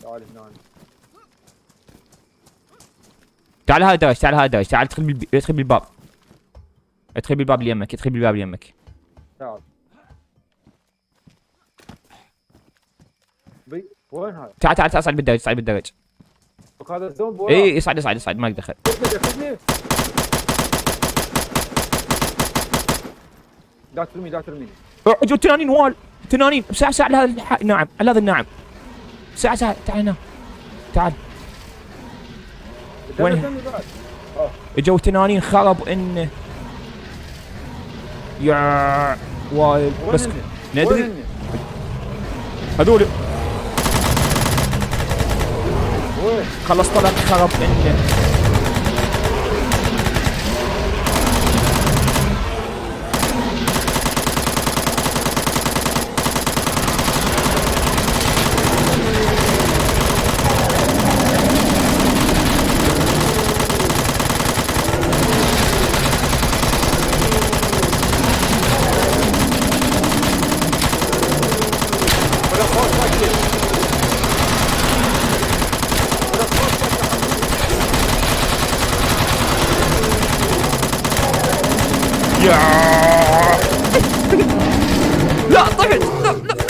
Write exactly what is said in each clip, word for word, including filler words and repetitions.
تعال هنا. تعال هذا الدرج، تعال هذا الدرج، تعال ادخل بالب... ادخل بالباب. ادخل بالباب اللي يمك، ادخل بالباب اللي يمك. تعال. بي وين هذا؟ تعال تعال اصعد بالدرج، اصعد بالدرج. هذا الزومبي وراه. اي اصعد اصعد اصعد مالك دخل. لا ترمي لا ترمي. اجوا تنانين وال، تنانين ساعة ساعة على هذا الح... نعم على هذا الناعم. ساعة ساعة تعال هنا. تعال. وين؟ اجوا تنانين خرب انه يا وايد بس ندري هذول خلص طلع خرب انه لا طحت لا لا لا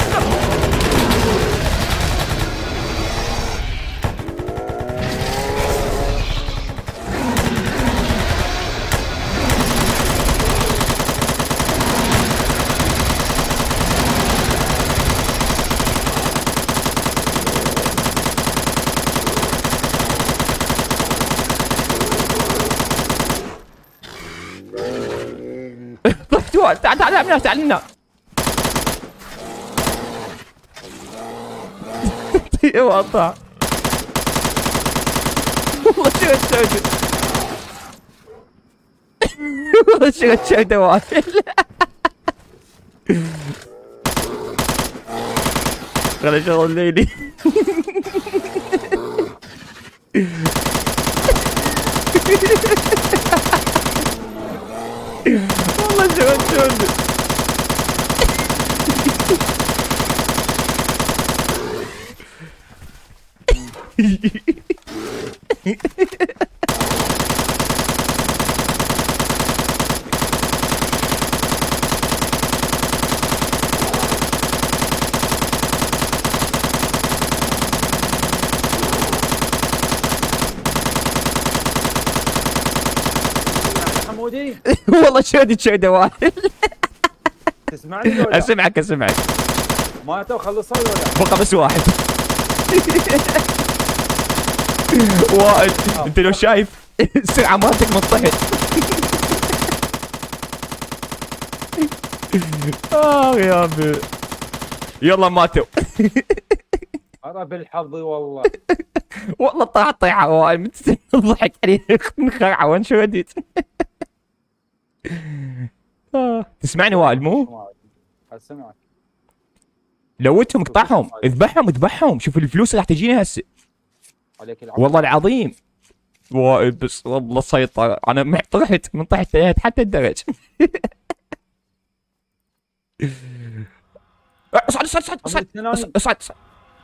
تعال تعال تعال هنا تعال هنا. وقطع والله شو تسوي؟ والله شو تسوي دوافل؟ خلي شغل ليلي. والله شو تسوي؟ حمودي والله شودي شو دوافل. تسمعني ولا؟ اسمعك اسمعك. ماتوا خلصوا ولا؟ بقى بس واحد. وائل انت لو شايف السرعه مالتك من طحت. اخ يا ابي يلا ماتوا. هذا بالحظ والله. والله طاح طيحه وائل ضحك علي خرعه وين شو وديت. تسمعني وائل مو؟ اسمعك. لوتهم اقطعهم اذبحهم اذبحهم شوف الفلوس اللي راح تجيني هسه. والله العظيم وائل بس والله سيطر انا طحت من طحت حتى الدرج. اصعد اصعد اصعد اصعد اصعد اصعد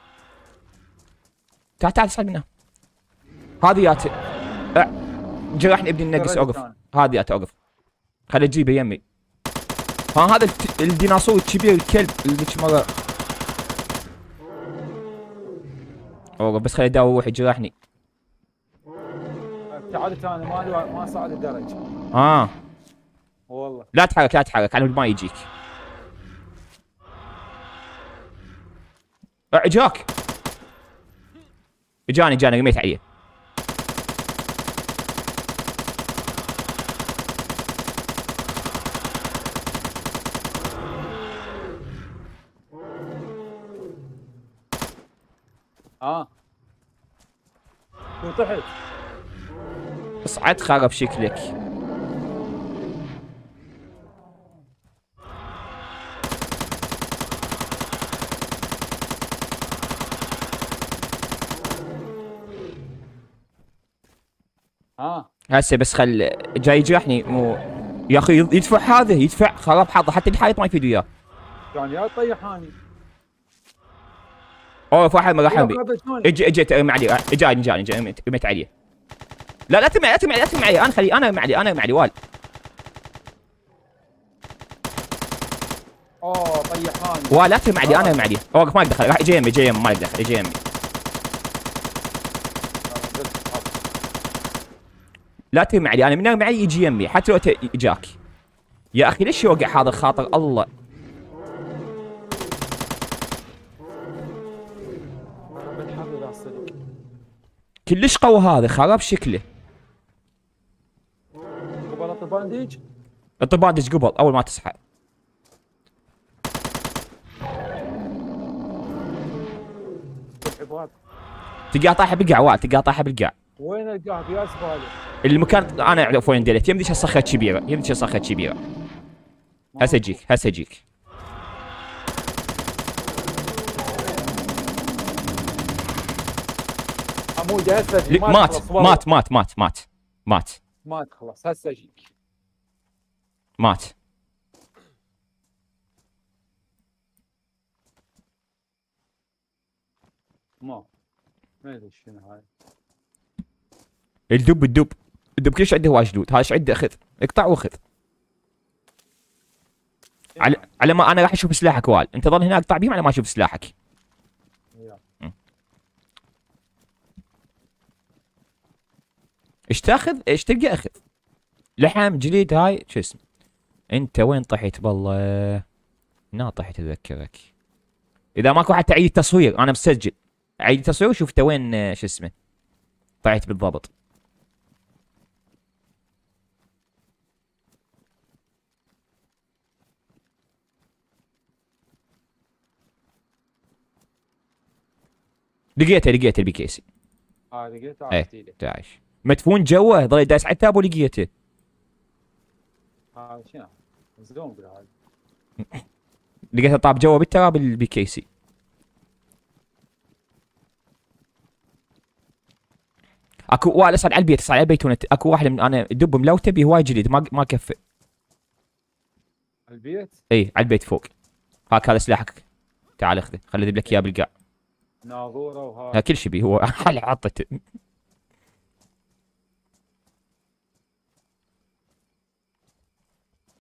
تعال تعال اصعد منها. هذه يات جرحني ابني النقص اوقف. هذه يات اوقف خلي تجيبه يمي. ها هذا الديناصور الكبير الكلب اللي مره اوقف بس خلي اداوي روحي جرحني. تعال ثاني ما ما صعد الدرج. اه والله لا تحرك لا تحرك على ما يجيك. اجاك اجاني اجاني رميت عليه. اه وطحت. اصعد خرب شكلك. اه هسه بس خل جاي يجرحني مو يا اخي يدفع هذا يدفع خرب حظه حتى الحائط ما يفيد وياه. يعني يا طيحاني. اوه في واحد راح بي. هذا شلون؟ اجي اجي ترمي علي، اجاني اجاني اجاني رميت عليه. لا لا ترمي لا ترمي لا ترمي علي، انا خلي انا ارمي علي انا ارمي علي وال. اوه طيحان. وال لا ترمي علي انا ارمي عليه. اوقف ما يدخل، راح يجي يمي يجي يمي ما يدخل يجي يمي. لا ترمي علي انا من ارمي علي يجي يمي حتى لو جاك. يا اخي ليش يوقع هذا الخاطر الله. كلش قوي هذا خراب شكله. قبل البانديج. الطباندج قبل اول ما تصحى. العباد. تلقاه طايحه بالقاع وال تلقاه طايحه بالقاع. وين القاع يا زباله؟ المكان انا اعرف وين دلت، يمديش الصخره كبيره يمديش الصخره كبيره. هسه اجيك هسه اجيك. عمودي هسه ل- مات مات مات مات مات مات مات خلاص هسه اجيك. مات. ما ما ادري شنو هاي. الدب الدب الدب كلش عنده هواي جلود، هذا ايش عنده اخذ اقطع واخذ. على على ما انا راح اشوف سلاحك وال، انت ظل هنا اقطع بيهم على ما اشوف سلاحك. ايش تاخذ؟ ايش تلقى اخذ. لحم جليد هاي شو اسمه. انت وين طحت بالله؟ هنا طحت اذكرك. اذا ماكو حتى عيد تصوير انا مسجل. عيد تصوير وشوف انت وين آه، شو اسمه. طحت بالضبط. لقيته لقيته البي كيسي. اه لقيته ايه عرفت لي. تعايش مدفون جوه ظل دايس على التاب ولقيته. هذا شنو؟ زوم بالهذا. لقيته طاب جوا بالتراب البي كي سي. اكو وال اصعد على البيت اصعد على البيت ونت... اكو واحد من انا دب ملوته بيه هواي جديد ما ما كفى. البيت؟ اي على البيت فوق. هاك هذا سلاحك تعال اخذه خلي اذيب لك اياه بالقاع. ناظوره وهذا. ها كل شيء بيه هو على عطته.